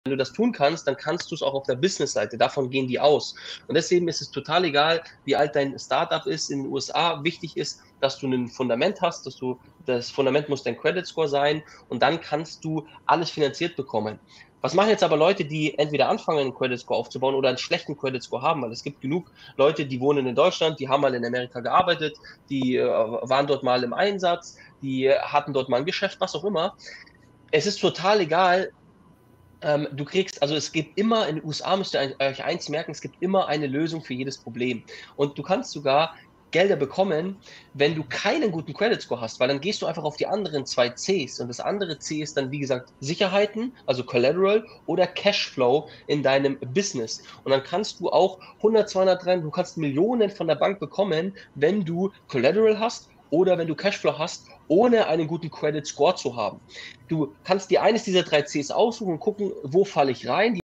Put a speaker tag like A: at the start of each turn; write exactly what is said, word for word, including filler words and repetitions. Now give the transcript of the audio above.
A: Wenn du das tun kannst, dann kannst du es auch auf der Business-Seite. Davon gehen die aus. Und deswegen ist es total egal, wie alt dein Startup ist in den U S A. Wichtig ist, dass du ein Fundament hast, dass du das Fundament muss dein Credit Score sein und dann kannst du alles finanziert bekommen. Was machen jetzt aber Leute, die entweder anfangen, einen Credit Score aufzubauen oder einen schlechten Credit Score haben? Weil es gibt genug Leute, die wohnen in Deutschland, die haben mal in Amerika gearbeitet, die äh, waren dort mal im Einsatz, die hatten dort mal ein Geschäft, was auch immer. Es ist total egal, ähm, du kriegst, also es gibt immer, in den U S A müsst ihr euch eins merken, es gibt immer eine Lösung für jedes Problem. Und du kannst sogar Gelder bekommen, wenn du keinen guten Credit Score hast, weil dann gehst du einfach auf die anderen zwei Cs. Und das andere C ist dann, wie gesagt, Sicherheiten, also Collateral oder Cashflow in deinem Business. Und dann kannst du auch hundert, zweihundert, dreihundert, du kannst Millionen von der Bank bekommen, wenn du Collateral hast oder wenn du Cashflow hast, ohne einen guten Credit Score zu haben. Du kannst dir eines dieser drei Cs aussuchen und gucken, wo falle ich rein.